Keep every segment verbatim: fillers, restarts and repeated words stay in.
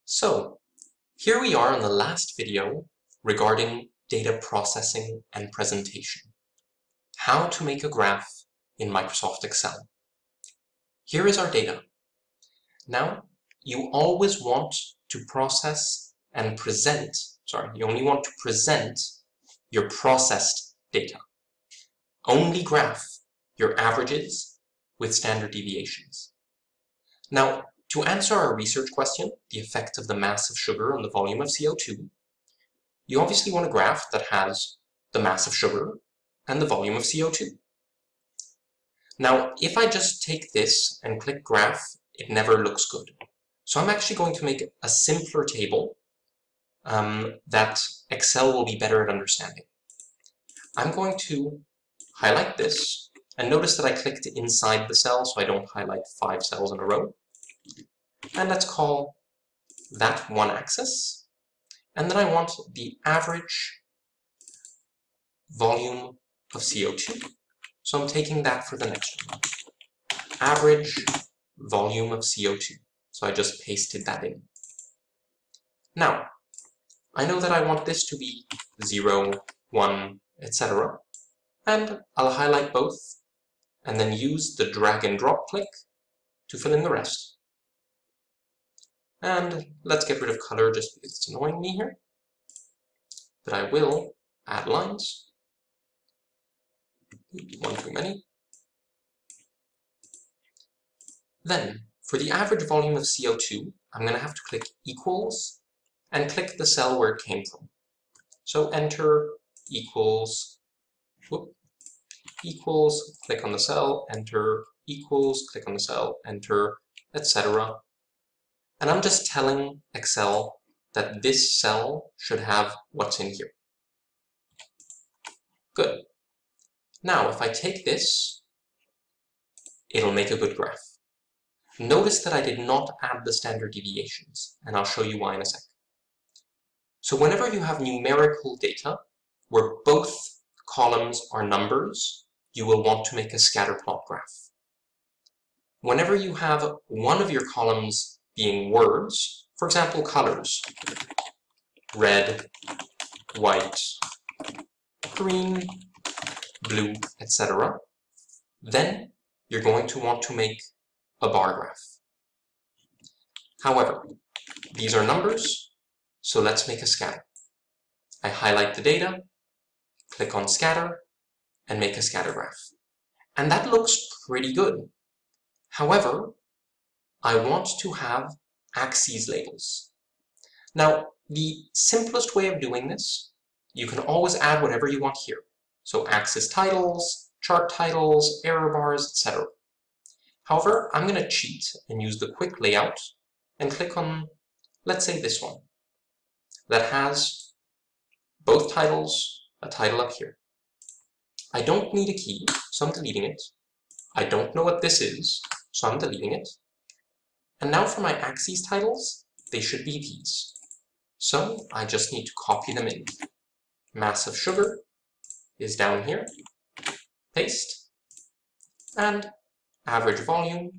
So, here we are on the last video regarding data processing and presentation. How to make a graph in Microsoft Excel. Here is our data. Now, you always want to process and present, sorry, you only want to present your processed data. Only graph your averages with standard deviations. Now, to answer our research question, the effect of the mass of sugar on the volume of C O two, you obviously want a graph that has the mass of sugar and the volume of C O two. Now, if I just take this and click graph, it never looks good. So I'm actually going to make a simpler table um, that Excel will be better at understanding. I'm going to highlight this, and notice that I clicked inside the cell so I don't highlight five cells in a row. And let's call that one axis. And then I want the average volume of C O two. So I'm taking that for the next one. Average volume of C O two. So I just pasted that in. Now, I know that I want this to be zero, one, et cetera. And I'll highlight both, and then use the drag and drop click to fill in the rest. And let's get rid of color just because it's annoying me here. But I will add lines. One too many. Then, for the average volume of C O two, I'm going to have to click equals and click the cell where it came from. So enter equals, whoop, equals, click on the cell, enter, equals, click on the cell, enter, et cetera. And I'm just telling Excel that this cell should have what's in here. Good. Now, if I take this, it'll make a good graph. Notice that I did not add the standard deviations, and I'll show you why in a sec. So whenever you have numerical data, where both columns are numbers, you will want to make a scatter plot graph. Whenever you have one of your columns being words, for example, colors, red, white, green, blue, et cetera, then you're going to want to make a bar graph. However, these are numbers, so let's make a scatter. I highlight the data, click on scatter, and make a scatter graph. And that looks pretty good. However, I want to have axes labels. Now, the simplest way of doing this, you can always add whatever you want here. So axis titles, chart titles, error bars, et cetera. However, I'm going to cheat and use the quick layout and click on, let's say this one, that has both titles, a title up here. I don't need a key, so I'm deleting it. I don't know what this is, so I'm deleting it. And now for my axes titles, they should be these. So I just need to copy them in. Mass of sugar is down here, paste, and average volume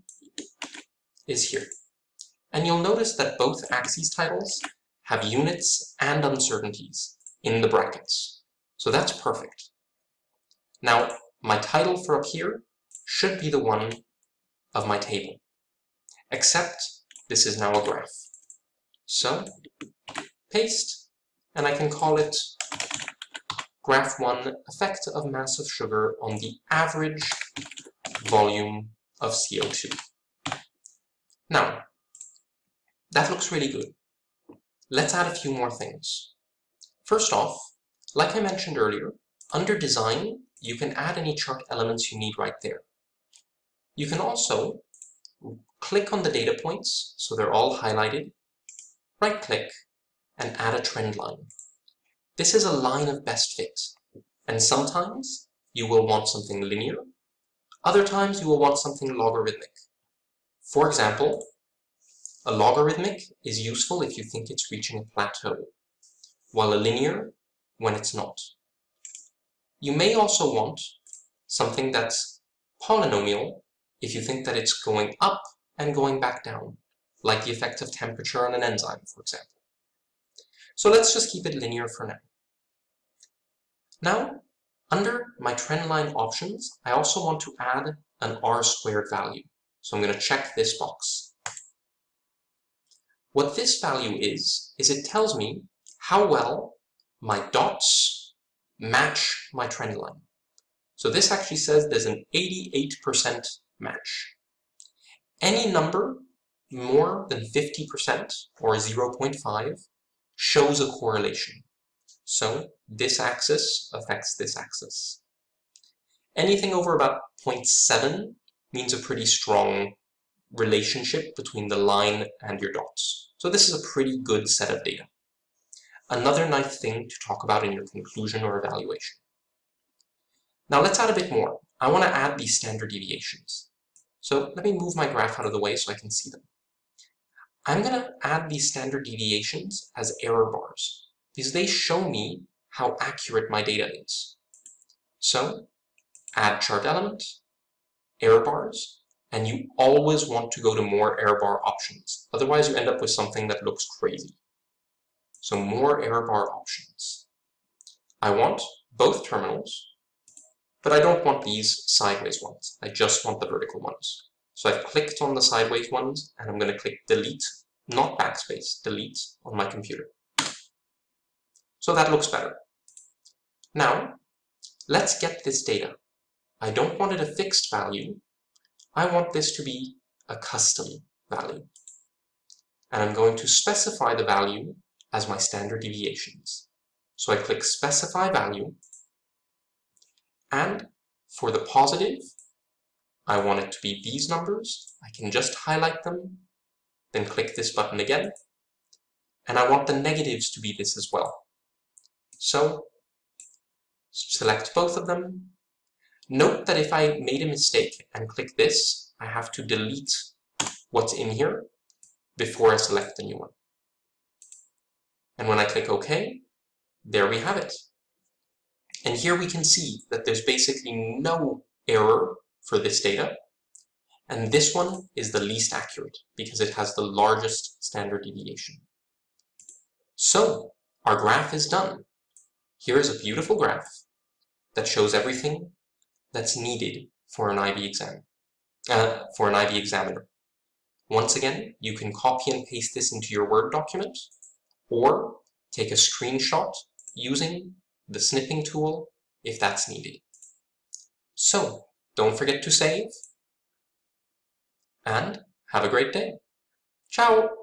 is here. And you'll notice that both axes titles have units and uncertainties in the brackets. So that's perfect. Now, my title for up here should be the one of my table, except this is now a graph. So, paste, and I can call it graph one, effect of mass of sugar on the average volume of C O two. Now, that looks really good. Let's add a few more things. First off, like I mentioned earlier, under design, you can add any chart elements you need right there. You can also click on the data points, so they're all highlighted, right-click, and add a trend line. This is a line of best fit, and sometimes you will want something linear, other times you will want something logarithmic. For example, a logarithmic is useful if you think it's reaching a plateau, while a linear when it's not. You may also want something that's polynomial if you think that it's going up and going back down, like the effect of temperature on an enzyme, for example. So let's just keep it linear for now. Now, under my trendline options, I also want to add an r-squared value. So I'm going to check this box. What this value is, is it tells me how well my dots match my trend line. So this actually says there's an eighty-eight percent match. Any number more than fifty percent, or zero point five, shows a correlation. So this axis affects this axis. Anything over about zero point seven means a pretty strong relationship between the line and your dots. So this is a pretty good set of data. Another nice thing to talk about in your conclusion or evaluation. Now let's add a bit more. I want to add these standard deviations. So let me move my graph out of the way so I can see them. I'm going to add these standard deviations as error bars, because they show me how accurate my data is. So add chart element, error bars, and you always want to go to more error bar options. Otherwise you end up with something that looks crazy. So more error bar options. I want both terminals, but I don't want these sideways ones. I just want the vertical ones. So I've clicked on the sideways ones, and I'm going to click delete, not backspace, delete on my computer. So that looks better. Now, let's get this data. I don't want it a fixed value. I want this to be a custom value. And I'm going to specify the value as my standard deviations. So I click specify value, and for the positive, I want it to be these numbers. I can just highlight them, then click this button again, and I want the negatives to be this as well. So select both of them. Note that if I made a mistake and click this, I have to delete what's in here before I select the new one. And when I click OK, there we have it. And here we can see that there's basically no error for this data. And this one is the least accurate because it has the largest standard deviation. So our graph is done. Here is a beautiful graph that shows everything that's needed for an I B exam, uh, for an I B examiner. Once again, you can copy and paste this into your Word document, or take a screenshot using the snipping tool if that's needed. So, don't forget to save, and have a great day. Ciao!